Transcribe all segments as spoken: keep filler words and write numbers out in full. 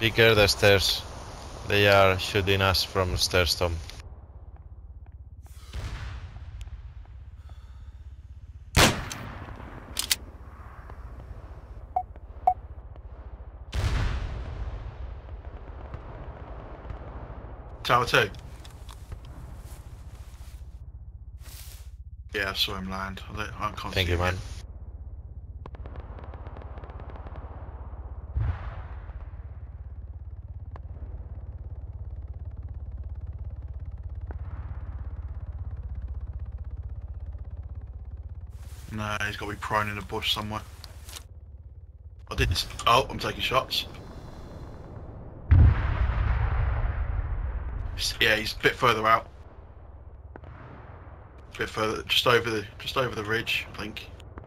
Bigger the stairs. They are shooting us from stairs, Tom. Tower two. Yeah, I saw him land. I, don't, I can't Thank see you, him man. yet. No, he's got to be prone in a bush somewhere. I did. Oh, I'm taking shots. Yeah, he's a bit further out. A bit further, just over the, just over the ridge, I think.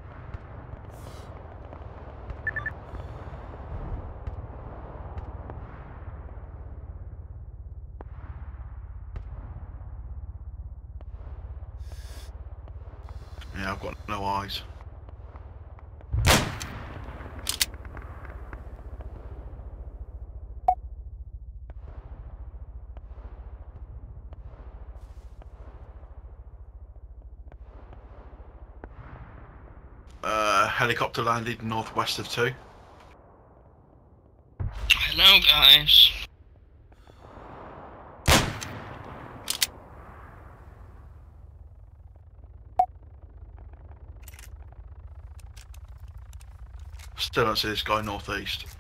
Yeah, I've got no eyes. Uh, helicopter landed northwest of two. Hello, guys. Still don't see this guy northeast.